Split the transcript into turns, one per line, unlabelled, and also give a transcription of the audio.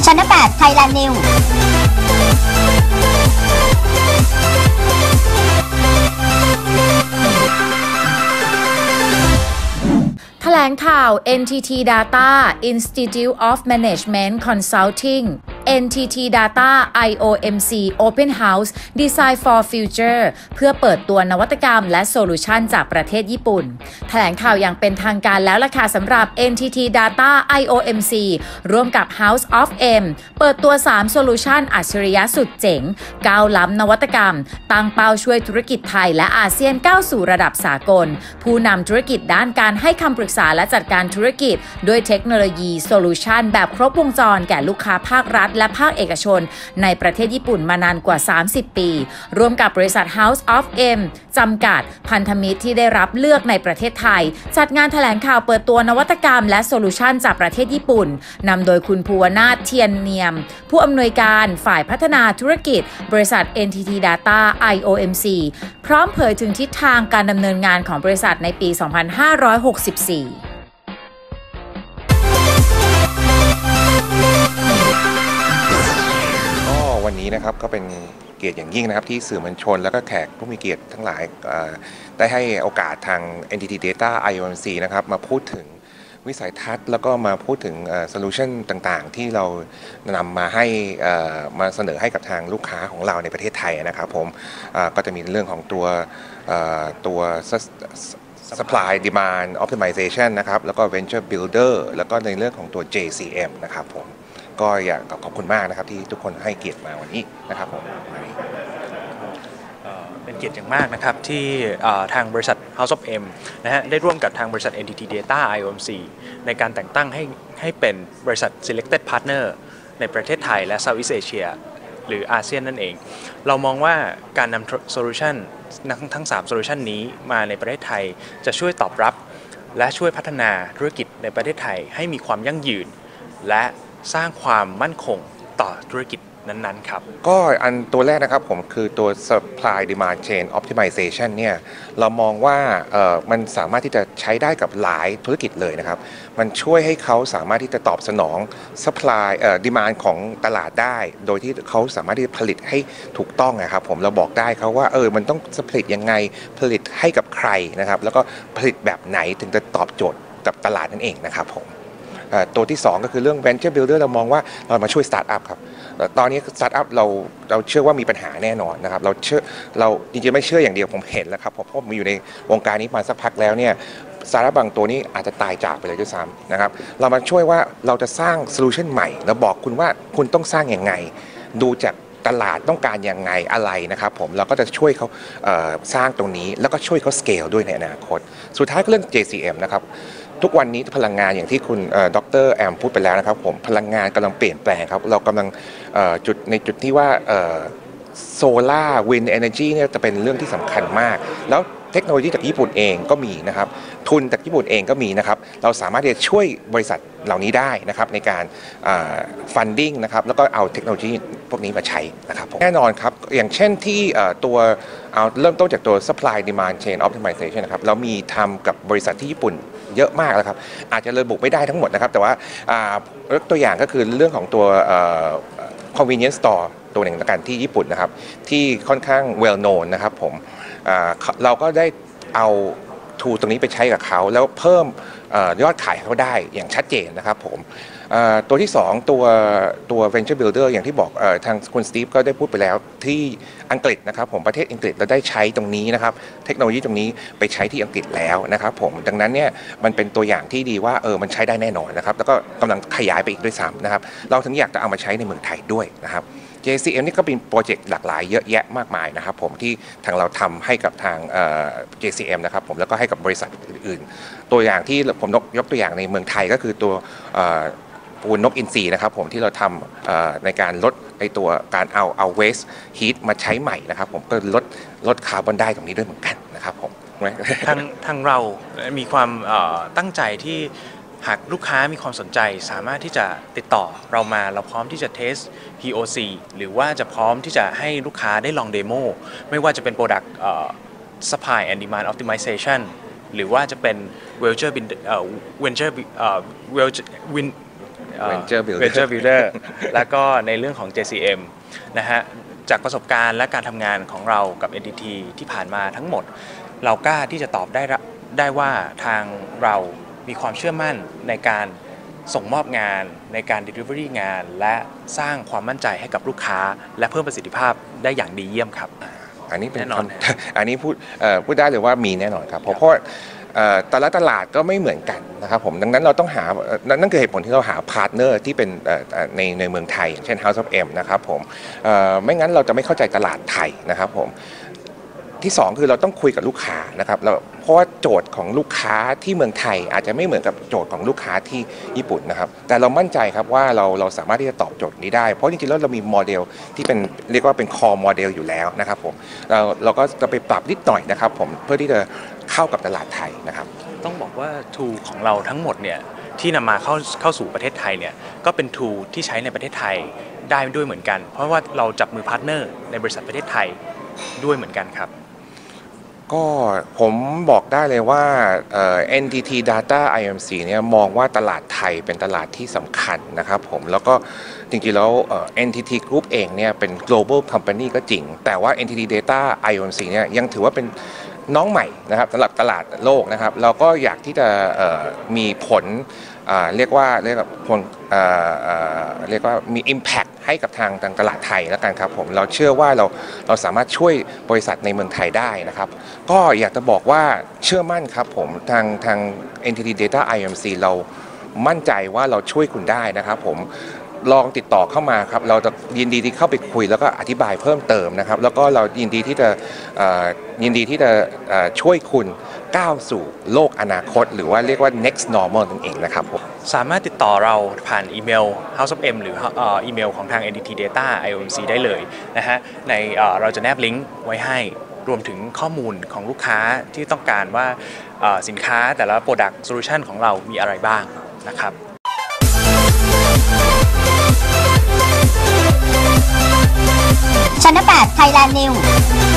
ชั้น8 Thailand New
แถลงข่าว NTT Data Institute of Management Consulting NTT Data IOMC Open House Design for Future เพื่อเปิดตัวนวัตกรรมและโซลูชันจากประเทศญี่ปุ่นแถลงข่าวอย่างเป็นทางการแล้วล่ะค่ะสำหรับ NTT Data IOMC ร่วมกับ House of M เปิดตัว3โซลูชันอัจฉริยะสุดเจ๋งก้าวล้ำนวัตกรรมตั้งเป้าช่วยธุรกิจไทยและอาเซียนก้าวสู่ระดับสากลผู้นำธุรกิจด้านการให้คำปรึกษาและจัดการธุรกิจด้วยเทคโนโลยีโซลูชันแบบครบวงจรแก่ลูกค้าภาครัฐและภาคเอกชนในประเทศญี่ปุ่นมานานกว่า30ปีร่วมกับบริษัท House of M จำกัดพันธมิตรที่ได้รับเลือกในประเทศไทยจัดงานแถลงข่าวเปิดตัวนวัตกรรมและโซลูชันจากประเทศญี่ปุ่นนำโดยคุณภูวนาถเทียนเนียมผู้อำนวยการฝ่ายพัฒนาธุรกิจบริษัท NTT Data IOMC พร้อมเผยถึงทิศทางการดำเนินงานของบริษัทในปี 2564
วันนี้นะครับก็เป็นเกียรติอย่างยิ่งนะครับที่สื่อมวลชนและก็แขกผู้มีเกียรติทั้งหลายได้ให้โอกาสทาง NTT Data IOMC นะครับมาพูดถึงวิสัยทัศน์แล้วก็มาพูดถึงโซลูชันต่างๆที่เรานำมาให้มาเสนอให้กับทางลูกค้าของเราในประเทศไทยนะครับผมก็จะมีเรื่องของตัว Supply Demand Optimization นะครับแล้วก็ Venture Builder แล้วก็ในเรื่องของตัว JCM นะครับผมก็อยากขอบคุณมากนะครับที่ทุกคนให้เกียรติมาวันนี้นะครับผม
เป็นเกียรติอย่างมากนะครับที่ทางบริษัท House of M นะฮะได้ร่วมกับทางบริษัท NTT Data IOMC ในการแต่งตั้งให้เป็นบริษัท Selected Partner ในประเทศไทยและ Southeast Asia หรืออาเซียนนั่นเองเรามองว่าการนำโซลูชันทั้ง3โซลูชันนี้มาในประเทศไทยจะช่วยตอบรับและช่วยพัฒนาธุรกิจในประเทศไทยให้มีความยั่งยืนและสร้างความมั่นคงต่อธุรกิจนั้นๆครับ
ก็อันตัวแรกนะครับผมคือตัว supply demand chain optimization เนี่ยเรามองว่ามันสามารถที่จะใช้ได้กับหลายธุรกิจเลยนะครับมันช่วยให้เขาสามารถที่จะตอบสนอง supply demand ของตลาดได้โดยที่เขาสามารถที่จะผลิตให้ถูกต้องนะครับผมเราบอกได้เขาว่ามันต้องผลิตยังไงผลิตให้กับใครนะครับแล้วก็ผลิตแบบไหนถึงจะตอบโจทย์กับตลาดนั่นเองนะครับผมตัวที่2ก็คือเรื่อง Venture Builder เรามองว่าเรามาช่วยสตาร์ทอัพครับตอนนี้สตาร์ทอัพเราเชื่อว่ามีปัญหาแน่นอนนะครับเราจริงๆไม่เชื่ออย่างเดียวผมเห็นแล้วครับเพราะผมอยู่ในวงการนี้มาสักพักแล้วเนี่ยสตาร์ทอัพบางตัวนี้อาจจะตายจากไปเลยด้วยซ้ำนะครับเรามาช่วยว่าเราจะสร้างโซลูชันใหม่เราบอกคุณว่าคุณต้องสร้างยังไงดูจากตลาดต้องการยังไงอะไรนะครับผมเราก็จะช่วยเขาสร้างตรงนี้แล้วก็ช่วยเขาสเกลด้วยในอนาคตสุดท้ายก็เรื่อง JCM นะครับทุกวันนี้พลังงานอย่างที่คุณดร.แอมพูดไปแล้วนะครับผมพลังงานกำลังเปลี่ยนแปลงครับเรากำลังจุดที่ว่าโซล่าวินด์เอเนอร์จีเนี่ยจะเป็นเรื่องที่สำคัญมากแล้วเทคโนโลยีจากญี่ปุ่นเองก็มีนะครับทุนจากญี่ปุ่นเองก็มีนะครับเราสามารถที่จะช่วยบริษัทเหล่านี้ได้นะครับในการฟันดิ้งนะครับแล้วก็เอาเทคโนโลยีพวกนี้มาใช้นะครับแน่นอนครับอย่างเช่นที่ตัวเอาเริ่มต้นจากตัว supply demand chain optimization นะครับเรามีทำกับบริษัทที่ญี่ปุ่นเยอะมากแล้วครับอาจจะระบุไม่ได้ทั้งหมดนะครับแต่ว่ายกตัวอย่างก็คือเรื่องของตัว convenience store ตัวหนึ่งในการที่ญี่ปุ่นนะครับที่ค่อนข้าง well known นะครับผมเราก็ได้เอาทูตรงนี้ไปใช้กับเขาแล้วเพิ่มยอดขายเขาได้อย่างชัดเจนนะครับผมตัวที่2ตัว Venture Builder อย่างที่บอกทางคุณสตีฟก็ได้พูดไปแล้วที่อังกฤษนะครับผมประเทศอังกฤษเราได้ใช้ตรงนี้นะครับเทคโนโลยีตรงนี้ไปใช้ที่อังกฤษแล้วนะครับผมดังนั้นเนี่ยมันเป็นตัวอย่างที่ดีว่ามันใช้ได้แน่นอนนะครับแล้วก็กำลังขยายไปอีกด้วยซ้ำนะครับเราถึงอยากจะเอามาใช้ในเมืองไทยด้วยนะครับ JCM นี่ก็เป็นโปรเจกต์หลากหลายเยอะแยะมากมายนะครับผมที่ทางเราทำให้กับทางJCM นะครับผมแล้วก็ให้กับบริษัทอื่นๆตัวอย่างที่ผมยกตัวอย่างในเมืองไทยก็คือตัวปูนนกอินทรีนะครับผมที่เราทำในการลดตัวการเอาเวสต์ฮีทมาใช้ใหม่นะครับผมก็ลดคาร์บอนได้ตรงนี้ด้วยเหมือนกันนะครับผม
ทางเรามีความตั้งใจที่หากลูกค้ามีความสนใจสามารถที่จะติดต่อเรามาเราพร้อมที่จะเทส POC หรือว่าจะพร้อมที่จะให้ลูกค้าได้ลองเดโมไม่ว่าจะเป็น Product Supply and Demand Optimization หรือว่าจะเป็น Venture
Venture
Builder แล้วก็ในเรื่องของ JCM นะฮะจากประสบการณ์และการทำงานของเรากับ NTT ที่ผ่านมาทั้งหมดเรากล้าที่จะตอบได้ว่าทางเรามีความเชื่อมั่นในการส่งมอบงานในการ Delivery งานและสร้างความมั่นใจให้กับลูกค้าและเพิ่มประสิทธิภาพได้อย่างดีเยี่ยมครับ
อันนี้เป็นอันนี้พูดได้เลยว่ามีแน่นอนครับเพราะแต่ละตลาดก็ไม่เหมือนกันนะครับผมดังนั้นเราต้องหานั่นคือเหตุผลที่เราหาพาร์ทเนอร์ที่เป็นในเมืองไทยอย่างเช่น House of M นะครับผมไม่งั้นเราจะไม่เข้าใจตลาดไทยนะครับผมที่2คือเราต้องคุยกับลูกค้านะครับเพราะว่าโจทย์ของลูกค้าที่เมืองไทยอาจจะไม่เหมือนกับโจทย์ของลูกค้าที่ญี่ปุ่นนะครับแต่เรามั่นใจครับว่าเราสามารถที่จะตอบโจทย์นี้ได้เพราะจริงๆแล้วเรามีโมเดลที่เป็นเรียกว่าเป็น core โมเดลอยู่แล้วนะครับผมเราก็จะไปปรับนิดหน่อยนะครับผมเพื่อที่จะเข้ากับตลาดไทยนะครับ
ต้องบอกว่า tool ของเราทั้งหมดเนี่ยที่นำมาเข้าสู่ประเทศไทยเนี่ยก็เป็น tool ที่ใช้ในประเทศไทยได้ด้วยเหมือนกันเพราะว่าเราจับมือพาร์ทเนอร์ในบริษัทประเทศไทยด้วยเหมือนกันครับ
ก็ผมบอกได้เลยว่าNTT Data IMC เนี่ยมองว่าตลาดไทยเป็นตลาดที่สำคัญนะครับผมแล้วก็จริงๆแล้วNTT Group เองเนี่ยเป็น global company ก็จริงแต่ว่า NTT Data IMC เนี่ยยังถือว่าเป็นน้องใหม่นะครับสำหรับตลาดโลกนะครับเราก็อยากที่จะมีผลเรียกว่ามี impact ให้กับทางตลาดไทยแล้วกันครับผมเราเชื่อว่าเราสามารถช่วยบริษัทในเมืองไทยได้นะครับก็อยากจะบอกว่าเชื่อมั่นครับผมทาง NTT Data IMC เรามั่นใจว่าเราช่วยคุณได้นะครับผมลองติดต่อเข้ามาครับเราจะยินดีที่เข้าไปคุยแล้วก็อธิบายเพิ่มเติมนะครับแล้วก็เรายินดีที่จะช่วยคุณก้าวสู่โลกอนาคตหรือว่าเรียกว่า next normal นั่นเองนะครับผม
สามารถติดต่อเราผ่านอีเมล House of M หรืออีเมลของทาง NTT Data IOMC ได้เลยนะฮะในเราจะแนบลิงก์ไว้ให้รวมถึงข้อมูลของลูกค้าที่ต้องการว่าสินค้าแต่ละ Product Solution ของเรามีอะไรบ้างนะครับ
Channel 8 Thailand News